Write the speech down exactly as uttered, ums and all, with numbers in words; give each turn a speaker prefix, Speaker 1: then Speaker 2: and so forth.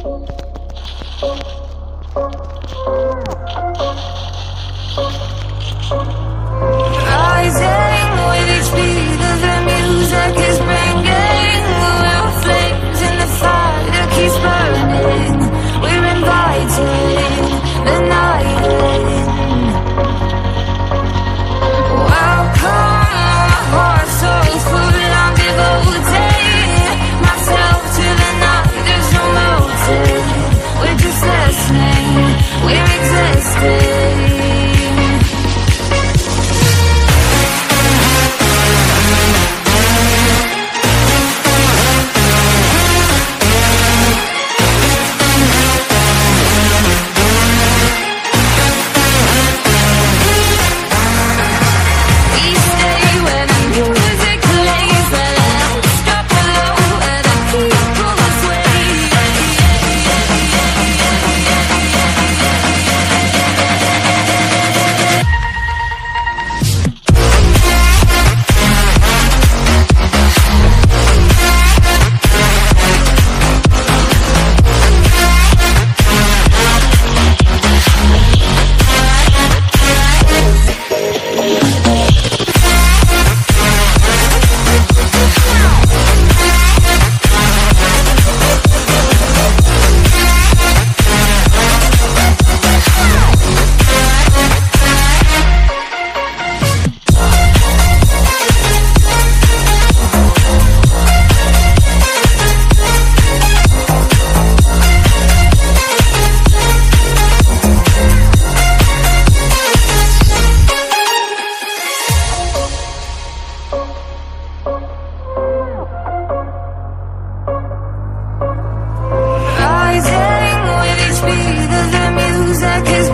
Speaker 1: Rising with each beat of the music is bringing little flames in the fire that keeps burning. We're inviting the night in. Welcome, my heart so full, I'm devoting myself to the night. There's no motive, we're just listening, we're existing. Rising with each beat of the music is